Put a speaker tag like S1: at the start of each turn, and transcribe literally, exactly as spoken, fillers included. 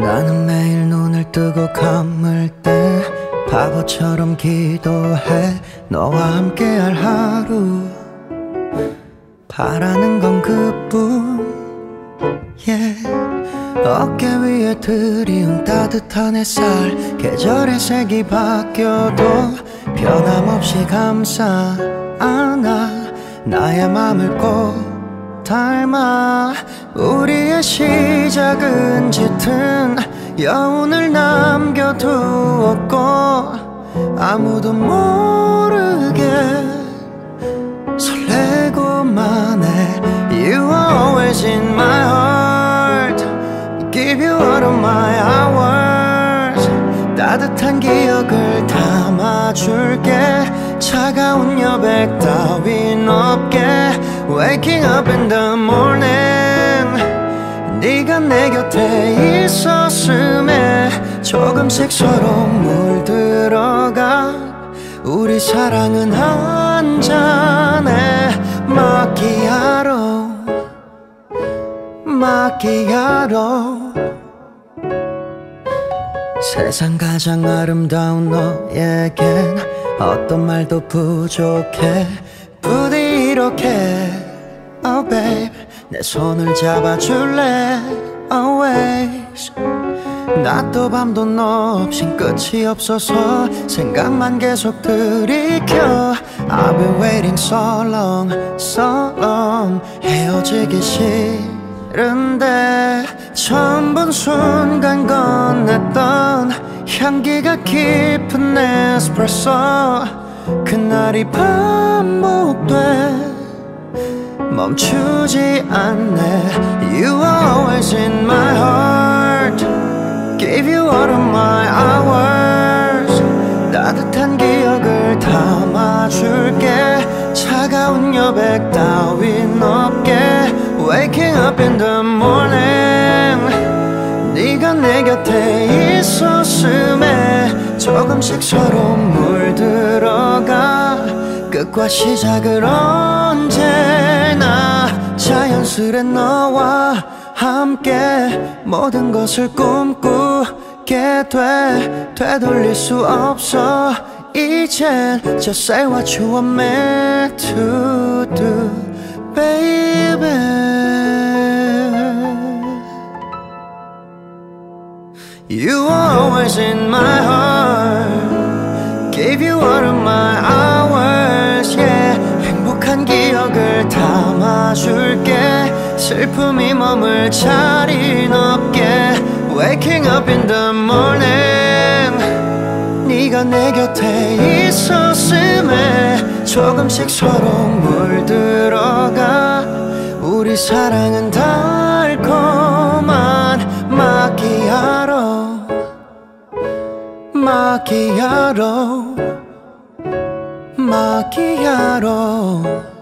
S1: 나는 매일 눈을 뜨고 감을 때 바보처럼 기도해. 너와 함께할 하루, 바라는 건 그뿐. yeah. 어깨 위에 드리운 따뜻한 햇살, 계절의 색이 바뀌어도 변함없이 감싸 안아. 나의 맘을 꼭 닮아. 우리의 시작은 짙은 여운을 남겨두었고 아무도 모르게 설레고만 해. You are always in my heart. Give you all of my hours. 따뜻한 기억을 담아줄게. 차가운 여백 따윈 없게. Waking up in the morning. 네가 내 곁에 있었음에 조금씩 서로 물들어가. 우리 사랑은 한 잔의 마키아로, 마키아로. 세상 가장 아름다운 너에겐 어떤 말도 부족해. 부디 이렇게 oh babe 내 손을 잡아줄래 always. 낮도 밤도 너 없인 끝이 없어서 생각만 계속 들이켜. I've been waiting so long, so long. 헤어지기 싫은데 처음 본 순간 건넸던 향기가 깊은 에스프레소. 그날이 반복돼 멈추지 않네. You are always in my heart. Gave you all of my hours. 따뜻한 기억을 담아줄게. 차가운 여백 따윈 없게. Waking up in the morning. 네가 내 곁에 있었음에 조금씩 서로 물들어가. 끝과 시작을 언제나 자연스레 너와 함께 모든 것을 꿈꾸게 돼. 되돌릴 수 없어 이젠. Just say what you want me to do, baby. You are always in my heart. Gave you all of my hours, yeah. 행복한 기억을 담아줄게. 슬픔이 머물 자리는 없게. Waking up in the morning. 네가 내 곁에 있었음에 조금씩 서로 물들어가. 우리 사랑은 달콤한 마키아로, 마키아로, 마키아로.